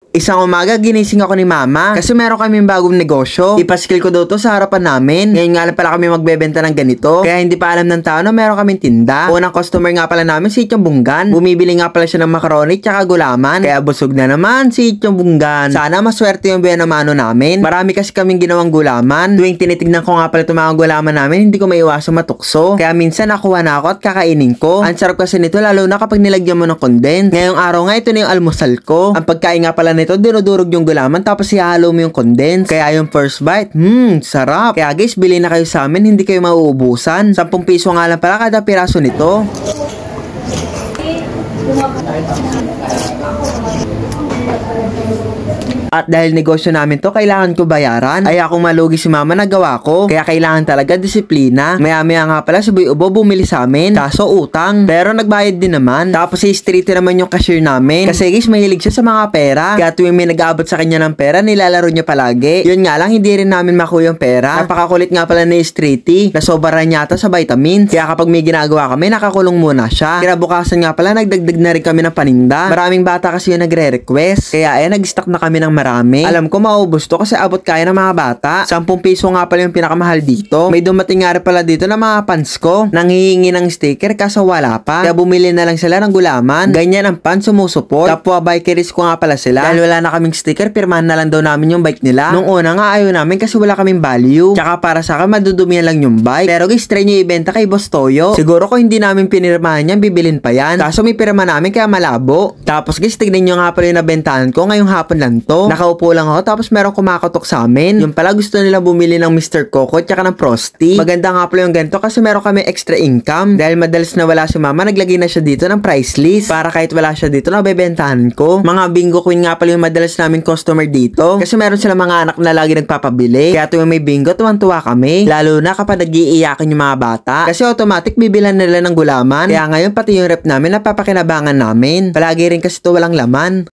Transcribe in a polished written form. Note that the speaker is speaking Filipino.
Isang umaga, ginising ako ni mama kasi meron kaming bagong negosyo. Ipaskil ko daw to sa harapan namin. Ngayon nga lang pala kami magbebenta ng ganito. Kaya hindi pa alam ng tao na meron kaming tinda. Unang customer nga pala namin si Ityong Bunggan. Bumibili nga pala siya ng macaroni tsaka gulaman. Kaya busog na naman si Ityong Bunggan. Sana maswerte yung benamano namin. Marami kasi kaming ginawang gulaman. Tuwing tinitignan ko nga pala itong mga gulaman namin, hindi ko maiwasang matukso. Kaya minsan nakuha na ako at kakainin ko. Ang sarap kasi nito lalo na kapag nilagyan mo ng condensed. Ngayong araw nga ito na yung almusal ko. Ang pagkain nga pala nito, dinudurog yung gulaman tapos ihalo mo yung condensed. Kaya yung first bite, sarap. Kaya guys, bili na kayo sa amin, hindi kayo mauubusan. 10 piso nga lang pala kada piraso nito. At dahil negosyo namin to, kailangan ko bayaran. Ay akong malugi si mama na gawa ko. Kaya kailangan talaga disiplina. Maya-maya nga pala si Boy Ubo bumili sa amin. Kaso utang. Pero nagbayad din naman. Tapos si Streety naman yung cashier namin. Kasi guys, mahilig siya sa mga pera. Kaya tuwing may nag-aabot sa kanya ng pera, nilalaro niya palagi. Yun nga lang, hindi rin namin makuha yung pera. Napakakulit nga pala ni Streety. Nasobaran niya ata sa vitamins. Kaya kapag may ginagawa kami, nakakulong muna siya. Kinabukasan nga pala, nagdagdag na rin kami ng paninda. Maraming bata kasi yung nagre-request. Kaya nag-stock na kami ng marami. Alam ko maubos to kasi abot kaya ng mga bata. 10 piso nga pala yung pinakamahal dito. May dumating nga rin pala dito na mga pants ko. Nanghihingi ng sticker kaso wala pa. Kaya bumili na lang sila ng gulaman. Ganyan ang pants sumusuport. Kapwa bikeries ko nga pala sila. Dahil wala na kaming sticker, pirmahan na lang daw namin yung bike nila. Nung una nga ayaw namin kasi wala kaming value. Tsaka para sa akin madudumihan lang yung bike. Pero guys, try nyo ibenta kay Boss Toyo. Siguro kung hindi namin pinirmahan yan, bibilin pa yan. Kaso may pirma namin kaya malabo. Tapos guys, tignan nyo nga pala yung nabentahan ko. Ngayong hapon lang to. Nakaupo lang ako tapos merong kumakatok sa amin. Yung pala gusto nila bumili ng Mr. Coco tsaka ng Frosty. Maganda nga pala yung ganito kasi meron kami extra income. Dahil madalas na wala si mama, naglagay na siya dito ng price list. Para kahit wala siya dito, nabebentahan ko. Mga bingo queen nga pala yung madalas namin customer dito. Kasi meron sila mga anak na lagi nagpapabili. Kaya tuwing may bingo, tuwang-tuwa kami. Lalo na kapag nag-iiyakan yung mga bata. Kasi automatic bibilan nila ng gulaman. Kaya ngayon pati yung rep namin napapakinabangan namin. Palagi rin kasi ito walang laman.